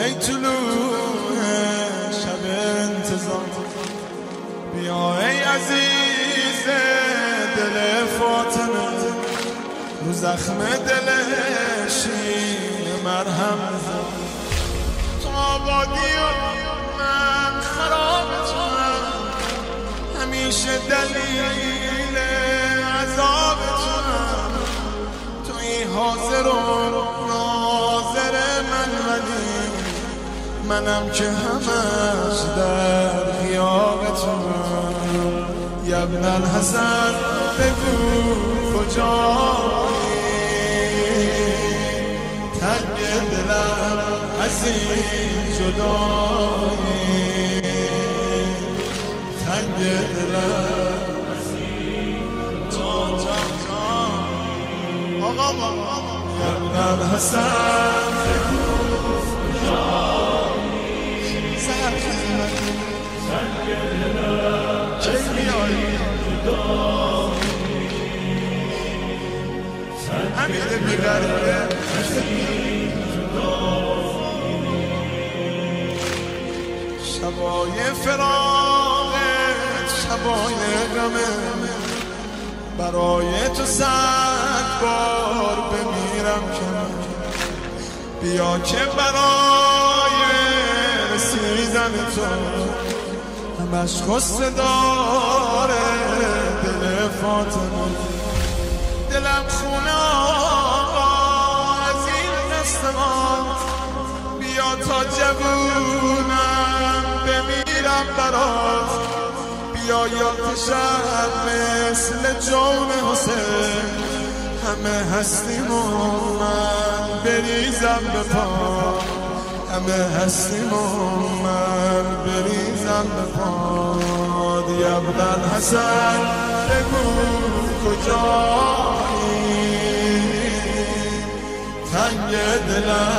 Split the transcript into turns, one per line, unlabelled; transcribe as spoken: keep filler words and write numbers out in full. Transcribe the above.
ای طلوع شب انتظار بیا ای عزیز دل فاطمه رو زخم دل شیر مرهم بزن تو آبادی و من خراب توام همیشه دلیل عذاب توام توی حاضر و ناظر من ولی منم که همش در غیاب توام یا ابن الحسن بگو کجایی تنگ دلم از این جدایی تنگ دلم از این جان جان جان آقا آقا یا ابن الحسن بگو کجایی سهر خدمت تنگ دلم کی میایی همیده بیگرده شبای فراقت شبای غمه برای تو صد بار بمیرم که بیا که برای رسیدن تو همش خسته داره دل فاطمه دلم خونه آقا از این دستمان بیا تا جوونم بمیرم برات بیا یا شب مثل جون حسین همه هستیم و من بریزم به پا همه هستیم و من بریزم به پا یا ابن الحسن بگو کجایی تنگ دلم